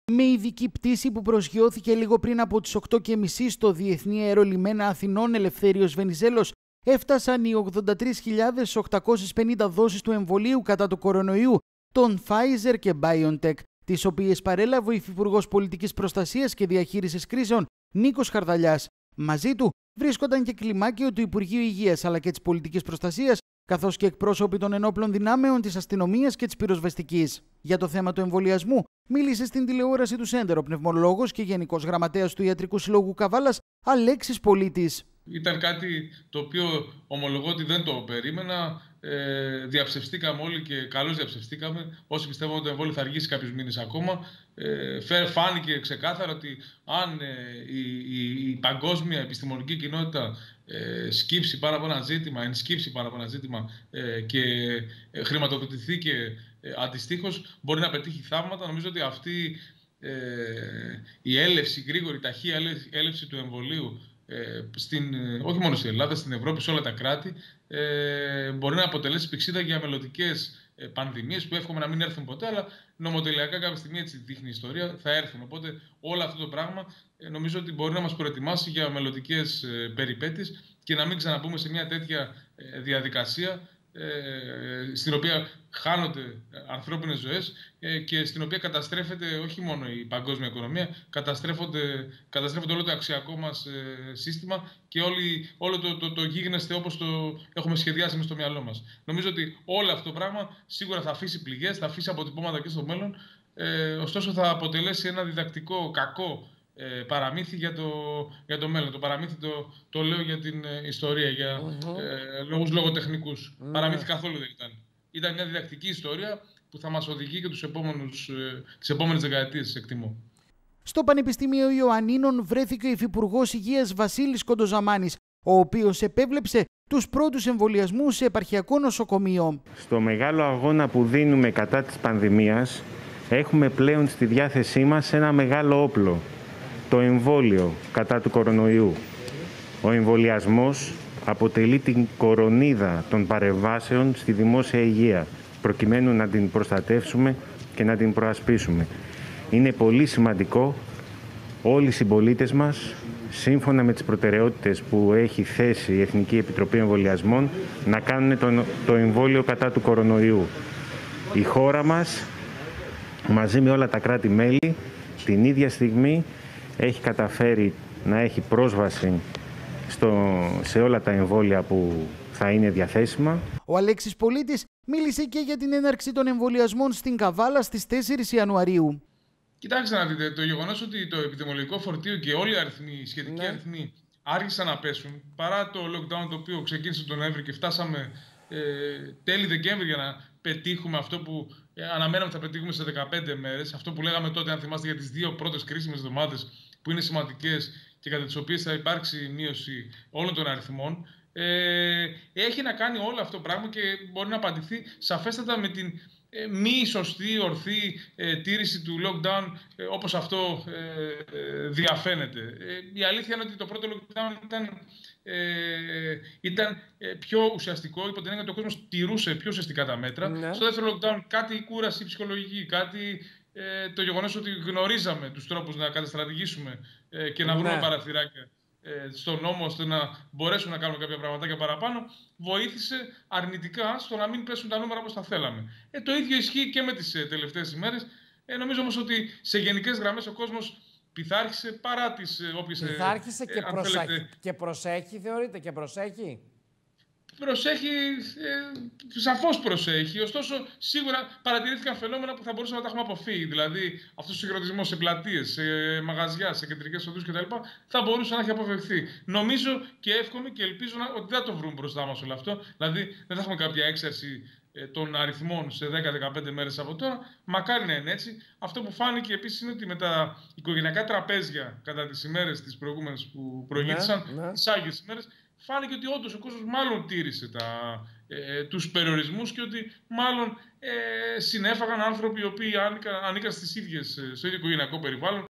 Με ειδική πτήση που προσγειώθηκε λίγο πριν από τις 8:30 στο Διεθνή Αερολιμένα Αθηνών Ελευθέριος Βενιζέλος, έφτασαν οι 83.850 δόσεις του εμβολίου κατά του κορονοϊού των Pfizer και BioNTech, τις οποίες παρέλαβε ο Υφυπουργός Πολιτικής Προστασίας και Διαχείρισης Κρίσεων Νίκος Χαρδαλιάς. Μαζί του βρίσκονταν και κλιμάκιο του Υπουργείου Υγείας αλλά και της Πολιτικής Προστασίας, καθώς και εκπρόσωποι των ενόπλων δυνάμεων, της αστυνομίας και της πυροσβεστικής. Για το θέμα του εμβολιασμού μίλησε στην τηλεόραση του Σέντερ ο πνευμολόγος και Γενικός Γραμματέας του Ιατρικού Συλλόγου Καβάλας, Αλέξης Πολίτης. Ήταν κάτι το οποίο ομολογώ ότι δεν το περίμενα. Διαψευστήκαμε όλοι και καλώς διαψευστήκαμε. Όσοι πιστεύουν ότι το εμβόλιο θα αργήσει κάποιους μήνες ακόμα, φάνηκε ξεκάθαρα ότι αν η παγκόσμια επιστημονική κοινότητα σκύψει πάρα από ένα ζήτημα, ενσκύψει πάρα από ένα ζήτημα και χρηματοδοτηθεί και αντιστοίχως μπορεί να πετύχει θαύματα. Νομίζω ότι αυτή η έλευση, γρήγορη, ταχεία έλευση του εμβολίου, όχι μόνο στην Ελλάδα, στην Ευρώπη, σε όλα τα κράτη, μπορεί να αποτελέσει πηξίδα για μελλοντικές πανδημίες που εύχομαι να μην έρθουν ποτέ, αλλά νομοτελειακά κάποια στιγμή, έτσι δείχνει η ιστορία, θα έρθουν. Οπότε όλο αυτό το πράγμα νομίζω ότι μπορεί να μας προετοιμάσει για μελλοντικές περιπέτειες και να μην ξαναμπούμε σε μια τέτοια διαδικασία στην οποία χάνονται ανθρώπινες ζωές και στην οποία καταστρέφεται όχι μόνο η παγκόσμια οικονομία, καταστρέφεται όλο το αξιακό μας σύστημα και όλο το γίγνεσθε όπως το έχουμε σχεδιάσει μες στο μυαλό μας. Νομίζω ότι όλο αυτό το πράγμα σίγουρα θα αφήσει πληγές, θα αφήσει αποτυπώματα και στο μέλλον, ωστόσο θα αποτελέσει ένα διδακτικό κακό παραμύθι για το μέλλον. Το παραμύθι το λέω για την ιστορία, για λόγους λογοτεχνικούς. Παραμύθι καθόλου δεν ήταν. Ήταν μια διδακτική ιστορία που θα μας οδηγεί και τις επόμενες δεκαετίες, εκτιμώ. Στο Πανεπιστήμιο Ιωαννίνων βρέθηκε ο Υφυπουργός Υγείας Βασίλης Κοντοζαμάνης, ο οποίος επέβλεψε τους πρώτους εμβολιασμούς σε επαρχιακό νοσοκομείο. Στο μεγάλο αγώνα που δίνουμε κατά της πανδημίας, έχουμε πλέον στη διάθεσή μας ένα μεγάλο όπλο. Το εμβόλιο κατά του κορονοϊού. Ο εμβολιασμός αποτελεί την κορονίδα των παρεμβάσεων στη δημόσια υγεία, προκειμένου να την προστατεύσουμε και να την προασπίσουμε. Είναι πολύ σημαντικό όλοι οι συμπολίτες μας, σύμφωνα με τις προτεραιότητες που έχει θέσει η Εθνική Επιτροπή Εμβολιασμών, να κάνουν το εμβόλιο κατά του κορονοϊού. Η χώρα μας, μαζί με όλα τα κράτη-μέλη, την ίδια στιγμή έχει καταφέρει να έχει πρόσβαση σε όλα τα εμβόλια που θα είναι διαθέσιμα. Ο Αλέξης Πολίτης μίλησε και για την έναρξη των εμβολιασμών στην Καβάλα στις 4 Ιανουαρίου. Κοιτάξτε να δείτε, το γεγονός ότι το επιδημιολογικό φορτίο και όλοι οι σχετικοί αριθμοί άρχισαν να πέσουν, παρά το lockdown το οποίο ξεκίνησε τον Νοέμβρη και φτάσαμε τέλη Δεκέμβρη για να πετύχουμε αυτό που αναμέναμε θα πετύχουμε σε 15 μέρες, αυτό που λέγαμε τότε, αν θυμάστε, για τις 2 πρώτες κρίσιμες εβδομάδες που είναι σημαντικές και κατά τις οποίες θα υπάρξει μείωση όλων των αριθμών, έχει να κάνει όλο αυτό το πράγμα και μπορεί να απαντηθεί σαφέστατα με την μη σωστή, ορθή τήρηση του lockdown όπως αυτό διαφαίνεται. Η αλήθεια είναι ότι το πρώτο lockdown ήταν πιο ουσιαστικό, υπό την έννοια ότι ο κόσμος τηρούσε πιο ουσιαστικά τα μέτρα. Ναι. Στο δεύτερο lockdown κάτι κούραση ψυχολογική, κάτι το γεγονός ότι γνωρίζαμε τους τρόπους να καταστρατηγήσουμε και να βρούμε παραθυράκια στον νόμο ώστε να μπορέσουμε να κάνουμε κάποια πραγματάκια παραπάνω, βοήθησε αρνητικά στο να μην πέσουν τα νούμερα όπως τα θέλαμε. Το ίδιο ισχύει και με τις τελευταίες ημέρες. Νομίζω όμως ότι σε γενικές γραμμές ο κόσμος πειθάρχησε παρά τις όποιες... Πειθάρχησε και προσέχει, θεωρείτε, και προσέχει. Προσέχει, σαφώς προσέχει. Ωστόσο, σίγουρα παρατηρήθηκαν φαινόμενα που θα μπορούσαμε να τα έχουμε αποφύγει. Δηλαδή, αυτός ο συγχρονισμός σε πλατείες, σε μαγαζιά, σε κεντρικές οδούς κτλ. Θα μπορούσε να έχει αποφευθεί. Νομίζω και εύχομαι και ελπίζω ότι δεν θα το βρούμε μπροστά μας όλο αυτό. Δηλαδή, δεν θα έχουμε κάποια έξαρση των αριθμών σε 10-15 μέρες από τώρα. Μακάρι να είναι έτσι. Αυτό που φάνηκε επίσης είναι ότι με τα οικογενειακά τραπέζια κατά τις ημέρες τις προηγούμενες που προηγήθησαν, τις άγιες ημέρες, φάνηκε ότι όντως ο κόσμος μάλλον τήρησε τους περιορισμούς και ότι μάλλον συνέφαγαν άνθρωποι οι οποίοι ανήκαν στο ίδιο οικογενειακό περιβάλλον.